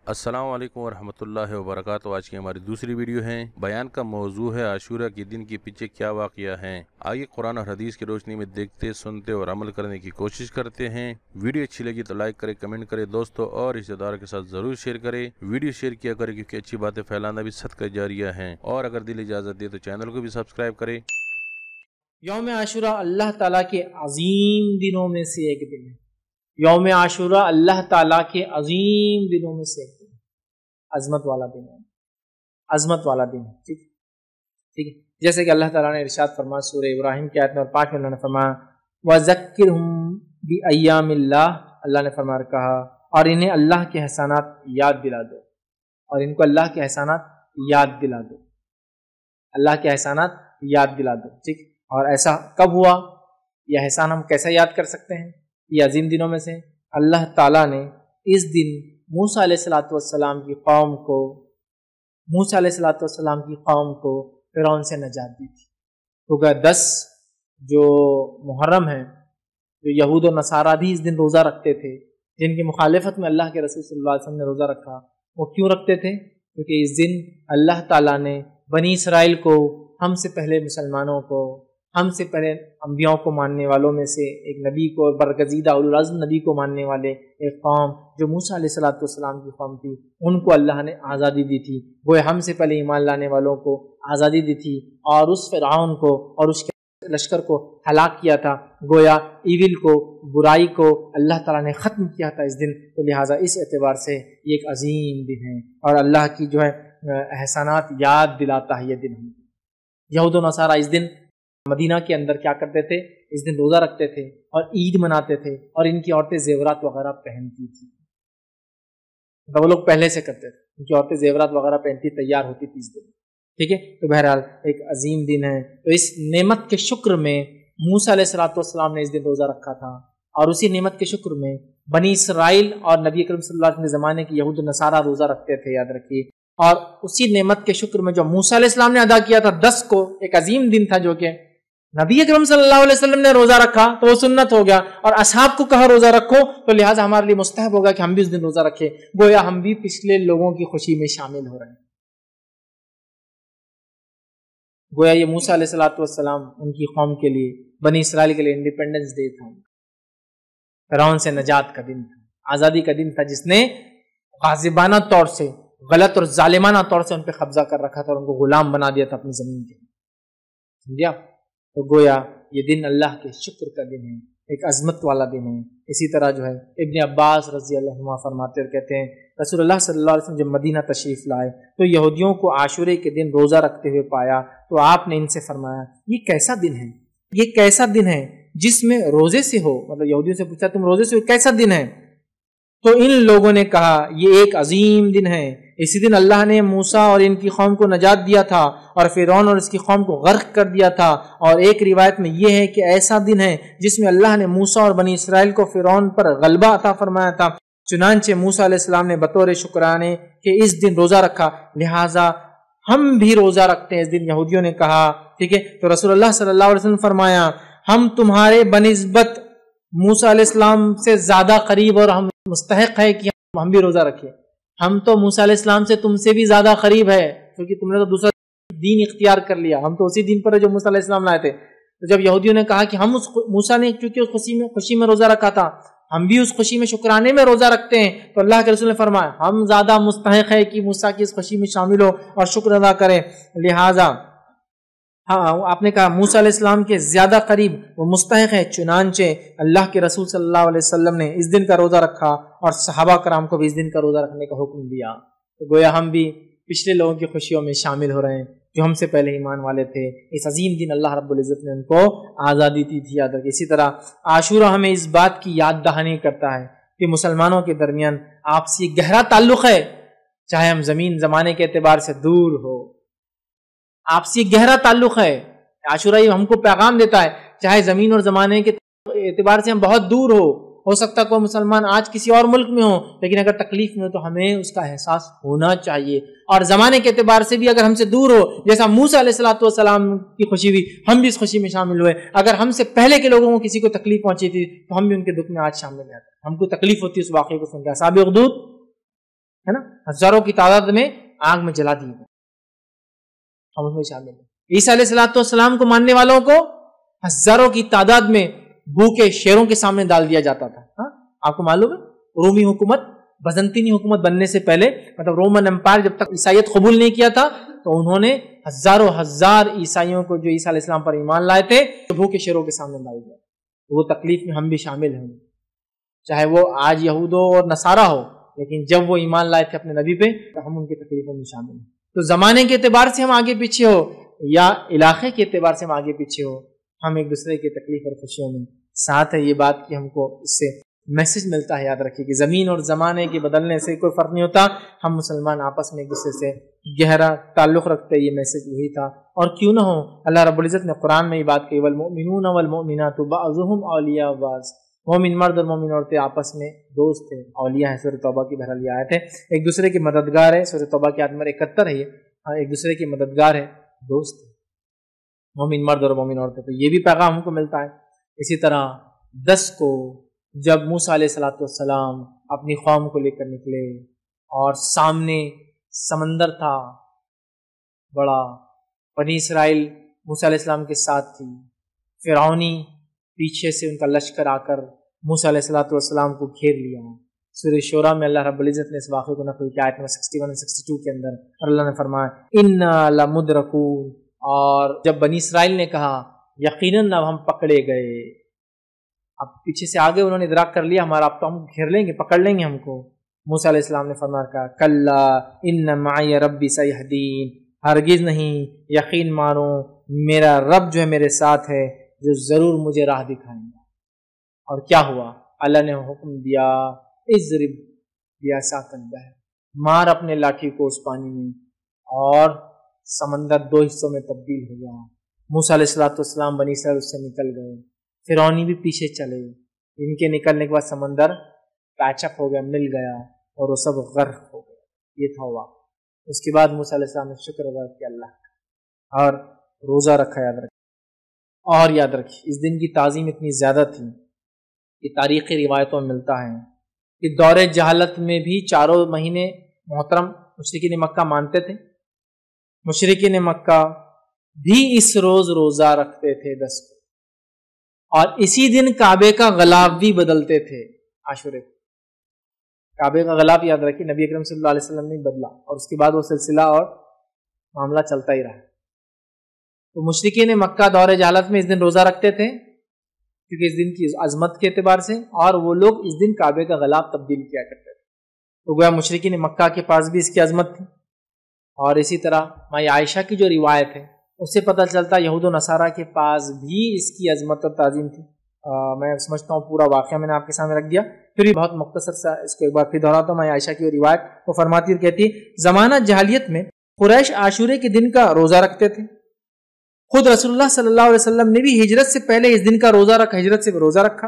अस्सलाम वालेकुम वरहमतुल्लाहि वबरकातुहू। आज की हमारी दूसरी वीडियो है। बयान का मौजू है आशूरा के दिन के पीछे क्या वाक़या है। आइए कुरान और हदीस की रोशनी में देखते, सुनते और अमल करने की कोशिश करते हैं। वीडियो अच्छी लगी तो लाइक करें, कमेंट करें, दोस्तों और रिश्तेदारों के साथ ज़रूर शेयर करें। वीडियो शेयर किया करें क्योंकि अच्छी बातें फैलाना भी सदका जारिया है। और अगर दिल इजाज़त दे तो चैनल को भी सब्सक्राइब करें। यौम आशूरा अल्लाह ताला के अजीम दिनों में से एक दिन है। यौम आशूरा अल्लाह ताला के अजीम दिनों में से एक दिन, अजमत वाला दिन है, अजमत वाला दिन है। ठीक ठीक है। जैसे कि अल्लाह ताला ने इरशाद फरमाया सूरह इब्राहिम की आयत नंबर 5 में उन्होंने फरमाया वज़क्किरहुम बिअय्यामिल्लाह, अल्लाह ने फरमाया कहा और इन्हें अल्लाह के एहसानात याद दिला दो, और इनको अल्लाह के एहसानात याद दिला दो, अल्लाह के एहसानात याद दिला दो। ठीक। और ऐसा कब हुआ, यह एहसान हम कैसे याद कर सकते हैं? ये अजीम दिनों में से अल्लाह ताला ने इस दिन मूसा अलैहिस्सलातु वस्सलाम की कौम को, मूसा अलैहिस्सलातु वस्सलाम की कौम को फिरौन से नजात दी थी। तो 10 जो मुहर्रम है, जो यहूद और नसारा भी इस दिन रोज़ा रखते थे, जिनकी मुखालिफत में अल्लाह के रसूल सल्लल्लाहु अलैहि वसल्लम ने रोज़ा रखा, वो क्यों रखते थे? क्योंकि इस दिन अल्लाह ताला ने बनी इसराइल को, हमसे पहले मुसलमानों को, हमसे पहले अंबियाओं को मानने वालों में से एक नबी को, बरगज़ीदा उलुल अज़्म नबी को मानने वाले एक कौम जो मूसा अलैहिस्सलातु वस्सलाम की कौम थी, उनको अल्लाह ने आज़ादी दी थी। वो हमसे पहले ईमान लाने वालों को आज़ादी दी थी और उस फ़िरऔन को और उसके लश्कर को हलाक किया था। गोया ईविल को, बुराई को अल्लाह ताला ने ख़त्म किया था इस दिन। तो लिहाजा इस एतबार से ये एक अजीम दिन है और अल्लाह की जो है एहसानात याद दिलाता है ये दिन। यहूद और नसारा इस दिन मदीना के अंदर क्या करते थे? इस दिन रोज़ा रखते थे और ईद मनाते थे और इनकी औरतें जेवरात वगैरह पहनती थी। तो वो लोग पहले से करते थे, इनकी औरतें जेवरात वगैरह पहनती, तैयार होती थी इस दिन। ठीक है। तो बहरहाल एक अजीम दिन है। तो इस नेमत के शुक्र में मूसा अलैहिस्सलातु वस्सलाम ने इस दिन रोज़ा रखा था और उसी नेमत के शुक्र में बनी इसराइल और नबी अकरम सल्लल्लाहु अलैहि वसल्लम के ज़माने के यहूद नसारा रोज़ा रखते थे, याद रखिए। और उसी नेमत के शुक्र में जो मूसा अलैहिस्सलाम ने अदा किया था 10 को, एक अजीम दिन था जो कि नबी अकरम सल्लल्लाहु अलैहि वसल्लम ने रोज़ा रखा तो वो सुन्नत हो गया, और असहाब को कहा रोज़ा रखो, तो लिहाजा हमारे लिए मुस्तहब होगा कि हम भी उस दिन रोज़ा रखें। गोया हम भी पिछले लोगों की खुशी में शामिल हो रहे हैं। गोया ये मूसा अलैहिस्सलातु वस्सलाम उनकी कौम के लिए, बनी इसराइल के लिए इंडिपेंडेंस डे था, फिरौन से नजात का दिन था, आज़ादी का दिन था, जिसने गाज़िबाना तौर से, गलत और जालिमाना तौर से उन पर कब्जा कर रखा था और उनको गुलाम बना दिया था अपनी ज़मीन के। समझिया? तो गोया ये दिन अल्लाह के शुक्र का दिन है, एक अजमत वाला दिन है। इसी तरह जो है इब्न अब्बास रज़ी अल्लाहु अन्हुमा फरमाते और कहते हैं रसूलुल्लाह सल्लल्लाहु अलैहि वसल्लम जब मदीना तशरीफ़ लाए तो यहूदियों को आशूरे के दिन रोज़ा रखते हुए पाया, तो आपने इनसे फरमाया ये कैसा दिन है, ये कैसा दिन है जिसमें रोज़े से हो। मतलब यहूदियों से पूछा तुम रोज़े से हो, कैसा दिन है? तो इन लोगों ने कहा ये एक अजीम दिन है, इसी दिन अल्लाह ने मूसा और इनकी कौम को नजात दिया था और फिरौन और इसकी कौम को गर्क कर दिया था। और एक रिवायत में यह है कि ऐसा दिन है जिसमें अल्लाह ने मूसा और बनी इसराइल को फिरौन पर गलबा अता फरमाया था। चुनांचे मूसा अलैहिस्सलाम ने बतौर शुक्राने के इस दिन रोज़ा रखा, लिहाजा हम भी रोज़ा रखते हैं इस दिन। यहूदियों ने कहा ठीक है। तो रसूलुल्लाह सल्लल्लाहु अलैहि वसल्लम फरमाया हम तुम्हारे बनिस्बत मूसा अलैहिस्सलाम से ज़्यादा करीब और हम मुस्तहिक है कि हम भी रोज़ा रखें। हम तो मूसा अलैहिस्सलाम से तुमसे भी ज़्यादा करीब है, क्योंकि तुमने तो दूसरा दीन इख्तियार कर लिया, हम तो उसी दीन पर है जो मूसा अलैहिस्सलाम लाए थे। तो जब यहूदियों ने कहा कि हम उस मूसा ने क्योंकि उस खुशी में रोज़ा रखा था, हम भी उस खुशी में शुक्राने में रोज़ा रखते हैं, तो अल्लाह के रसूल ने फरमाया हम ज़्यादा मुस्तहिक है कि मूसा की इस खुशी में शामिल हो और शुक्र अदा करें। लिहाजा हाँ, आपने कहा मूसा अलैहिस्सलाम के ज़्यादा करीब वो मुस्तहिक है। चुनांचे अल्लाह के रसूल सल्लल्लाहु अलैहि वसल्लम ने इस दिन का रोज़ा रखा और सहाबा कराम को भी इस दिन का रोज़ा रखने का हुक्म दिया। तो गोया हम भी पिछले लोगों की खुशियों में शामिल हो रहे हैं जो हमसे पहले ईमान वाले थे। इस अजीम दिन अल्लाह रब्बुल इज़्ज़त ने उनको आज़ादी दी थी, याद रखिए। इसी तरह आशूरा हमें इस बात की याद दहानी करता है कि मुसलमानों के दरमियान आपसी गहरा ताल्लुक़ है, चाहे हम ज़मीन ज़माने के एतबार से दूर हो, आपसी गहरा ताल्लुक़ है। आशूरा ये हमको पैगाम देता है, चाहे ज़मीन और ज़माने के एतबार से हम बहुत दूर हो सकता कोई मुसलमान आज किसी और मुल्क में हो, लेकिन अगर तकलीफ में हो तो हमें उसका एहसास होना चाहिए। और ज़माने के एतबार से भी अगर हमसे दूर हो, जैसा मूसा अलैहिस्सलातु वस्सलाम की खुशी हुई, हम भी इस खुशी में शामिल हुए। अगर हमसे पहले के लोगों को किसी को तकलीफ पहुंची थी तो हम भी उनके दुख में आज शामिल हैं। हमको तकलीफ होती है उस वाक़े को सुनकर। साहब उखदूद ہے نا, ہزاروں کی تعداد میں آگ میں جلا دیے گئے, ہم اس میں شامل ہیں. عیسیٰ علیہ السلام کو ماننے والوں کو ہزاروں کی تعداد میں بھوکے شیروں کے سامنے ڈال دیا جاتا تھا. ہاں, آپ کو معلوم ہے رومی حکومت, بزنطینی حکومت بننے سے پہلے, مطلب رومن امپائر جب تک عیسائیت قبول نہیں کیا تھا, تو انہوں نے ہزاروں ہزار عیسائیوں کو جو عیسیٰ علیہ السلام پر ایمان لائے تھے بھوکے شیروں کے سامنے ڈال دیا. وہ تکلیف میں ہم بھی شامل ہیں, چاہے وہ آج یہودوں اور نصارہ ہو, لیکن جب وہ ایمان لائے تھے اپنے نبی پہ تو ہم ان کی تکلیفوں میں شامل ہیں. تو زمانے کے اعتبار سے ہم آگے پیچھے ہو یا علاقے کے اعتبار سے ہم آگے پیچھے ہو, ہم ایک دوسرے کی تکلیف اور خوشیوں میں ساتھ ہے. یہ بات کہ ہم کو اس سے میسج ملتا ہے, یاد رکھیے کہ زمین اور زمانے کے بدلنے سے کوئی فرق نہیں ہوتا, ہم مسلمان آپس میں ایک دوسرے سے گہرا تعلق رکھتے. یہ میسج وہی تھا, اور کیوں نہ ہو, اللہ رب العزت نے قرآن میں یہ بات کہی, والمؤمنون والمؤمنات بعضهم اولیاء بعض, مومن مرد اور مومن عورتیں آپس میں دوست ہیں, اولیاء ہے. سورۃ توبہ کی بہرحال یہ آیت ہے, ایک دوسرے کے مددگار ہے. سورۃ توبہ کی آیت نمبر 71 ہے یہ, ایک دوسرے کے مددگار ہے, دوست ہے, مومن مرد اور مومن عورتیں. تو یہ بھی پیغام ہم کو ملتا ہے. اسی طرح 10 کو جب موسیٰ علیہ السلام اپنی قوم کو لے کر نکلے اور سامنے سمندر تھا بڑا, بنی اسرائیل موسیٰ علیہ السلام کے ساتھ تھی, فرعونی پیچھے سے ان کا لشکر آ کر موسیٰ علیہ السلام کو گھیر لیا. سورہ شورا میں اللہ رب العزت نے اس واقعے کو نقل کیا, آیت نمبر 61 اور 62 کے اندر, اور اللہ نے فرمایا انا لمدرکون, اور جب بنی اسرائیل نے کہا یقیناً اب ہم پکڑے گئے, اب پیچھے سے آگے انہوں نے ادراک کر لیا ہمارا اب تو ہم گھیر لیں گے, پکڑ لیں گے ہم کو. موسیٰ علیہ السلام نے فرمایا کہا کلا ان معی ربی سیہدین, ہرگز نہیں, یقین مانو میرا رب جو ہے میرے ساتھ ہے, جو ضرور مجھے راہ دکھائیں گا. اور کیا ہوا, اللہ نے حکم دیا اضرب بعصاک البحر, مار اپنے لاٹھی کو اس پانی میں, اور سمندر 2 حصوں میں تبدیل ہو گیا. موسیٰ علیہ السلام بنی اسرائیل اس سے نکل گئے, فرعونی بھی پیچھے چلے, ان کے نکلنے کے بعد سمندر پیچ اپ ہو گیا, مل گیا, اور وہ سب غرق ہو گیا. یہ تھا ہوا. اس کے بعد موسیٰ علیہ السلام نے شکر ادا کیا اللہ کا, اور روزہ رکھا. یاد رکھیں, اور یاد رکھیں اس دن کی تعظیم اتنی زیادہ تھی کہ تاریخی روایتوں میں ملتا ہے کہ دور جہالت میں بھی 4 مہینے محترم مشرکین مکہ مانتے تھے. مشرکین مکہ بھی اس روز روزہ رکھتے تھے 10 کو, اور اسی دن کعبے کا غلاف بھی بدلتے تھے. عاشورے کو کعبے کا غلاف یاد رکھیے نبی اکرم صلی اللہ علیہ وسلم نے بدلا, اور اس کے بعد وہ سلسلہ اور معاملہ چلتا ہی رہا. تو مشرکین مکہ دور جہالت میں اس دن روزہ رکھتے تھے کیونکہ اس دن کی عظمت کے اعتبار سے, اور وہ لوگ اس دن کعبے کا غلاف تبدیل کیا کرتے تھے. تو گویا مشرکین مکہ کے پاس بھی اس کی عظمت تھی. اور اسی طرح مائی عائشہ کی جو روایت ہے اس سے پتہ چلتا یہود و نصارہ کے پاس بھی اس کی عظمت اور تعظیم تھی. میں سمجھتا ہوں پورا واقعہ میں نے آپ کے سامنے رکھ دیا, پھر بھی بہت مختصر سا اس کو ایک بار پھر دہراتا ہوں. مائی عائشہ کی روایت وہ فرماتی اور کہتی زمانہ جہالیت میں قریش عاشورے کے دن کا روزہ رکھتے تھے. خود رسول اللہ صلی اللہ علیہ وسلم نے بھی ہجرت سے پہلے اس دن کا روزہ رکھا, ہجرت سے روزہ رکھا.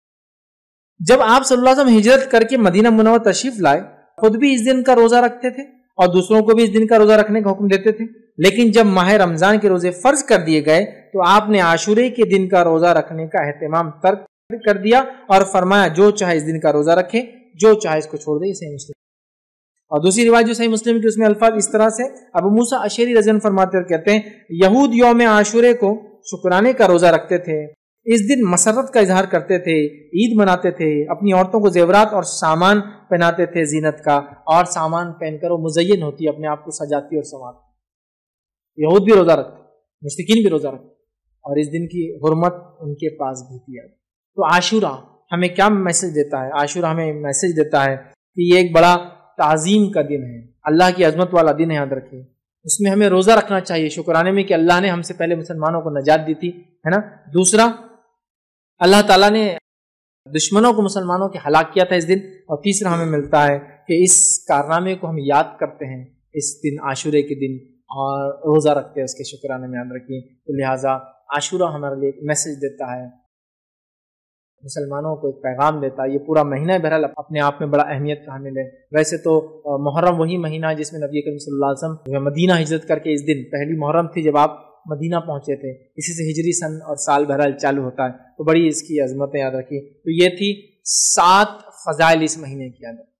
جب آپ صلی اللہ علیہ وسلم ہجرت کر کے مدینہ منورہ تشریف لائے, خود بھی اس دن کا روزہ رکھتے تھے اور دوسروں کو بھی اس دن کا روزہ رکھنے کا حکم دیتے تھے. لیکن جب ماہ رمضان کے روزے فرض کر دیے گئے تو آپ نے عاشورے کے دن کا روزہ رکھنے کا اہتمام ترک کر دیا اور فرمایا جو چاہے اس دن کا روزہ رکھے, جو چاہے اس کو چھوڑ دے. صحیح مسلم. اور دوسری روایت جو صحیح مسلم کی اس میں الفاظ اس طرح سے ابو موسیٰ اشعری رضی اللہ عنہ فرماتے اور کہتے ہیں یہود یوم عاشورے کو شکرانے کا روزہ رکھتے تھے, اس دن مسرت کا اظہار کرتے تھے, عید مناتے تھے, اپنی عورتوں کو زیورات اور سامان پہناتے تھے زینت کا, اور سامان پہن کر وہ مزین ہوتی, اپنے آپ کو سجاتی اور سنوارتی. یہود بھی روزہ رکھتے, مشرکین بھی روزہ رکھتے, اور اس دن کی حرمت ان کے پاس بھی تھی. تو عاشورہ ہمیں کیا میسج دیتا ہے؟ عاشورہ ہمیں میسج دیتا ہے کہ یہ ایک بڑا تعظیم کا دن ہے, اللہ کی عظمت والا دن ہے. یاد رکھیں اس میں ہمیں روزہ رکھنا چاہیے شکرانے میں کہ اللہ نے ہم سے پہلے مسلمانوں کو نجات دی تھی, ہے نا. دوسرا, اللہ تعالیٰ نے دشمنوں کو مسلمانوں کے ہلاک کیا تھا اس دن. اور تیسرا ہمیں ملتا ہے کہ اس کارنامے کو ہم یاد کرتے ہیں اس دن عاشورے کے دن, اور روزہ رکھتے ہیں اس کے شکرانے میں. یاد رکھیں تو لہٰذا عاشورہ ہمارے لیے ایک میسج دیتا ہے, مسلمانوں کو ایک پیغام دیتا ہے. یہ پورا مہینہ بہرحال اپنے آپ میں بڑا اہمیت کا حامل ہے. ویسے تو محرم وہی مہینہ ہے جس میں نبی کریم صلی اللہ علیہ وسلم مدینہ ہجرت کر کے اس دن پہلی محرم تھی جب آپ مدینہ پہنچے تھے, اسی سے ہجری سن اور سال بہرحال چالو ہوتا ہے. تو بڑی اس کی عظمتیں یاد رکھی. تو یہ تھی 7 فضائل اس مہینے کی. یاد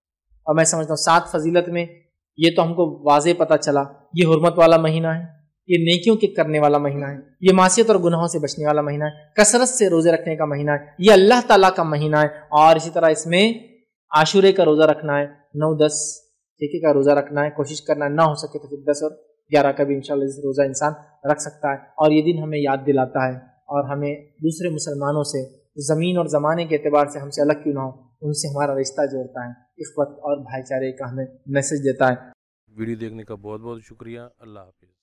اور میں سمجھتا ہوں 7 فضیلت میں یہ تو ہم کو واضح پتہ چلا، یہ حرمت والا مہینہ ہے، یہ نیکیوں کے کرنے والا مہینہ ہے، یہ معصیت اور گناہوں سے بچنے والا مہینہ ہے، کثرت سے روزے رکھنے کا مہینہ ہے، یہ اللہ تعالیٰ کا مہینہ ہے، اور اسی طرح اس میں عاشورے کا روزہ رکھنا ہے، 9 10 ٹھیکے کا روزہ رکھنا ہے، کوشش کرنا نہ ہو سکے تو پھر 10 اور 11 کا بھی انشاءاللہ روزہ انسان رکھ سکتا ہے، اور یہ دن ہمیں یاد دلاتا ہے اور ہمیں دوسرے مسلمانوں سے زمین اور زمانے کے اعتبار سے ہم سے الگ کیوں نہ ہو، ان سے ہمارا رشتہ جوڑتا ہے، اخوت اور بھائی چارے کا ہمیں میسج دیتا ہے۔ ویڈیو دیکھنے کا بہت بہت شکریہ، اللہ حافظ۔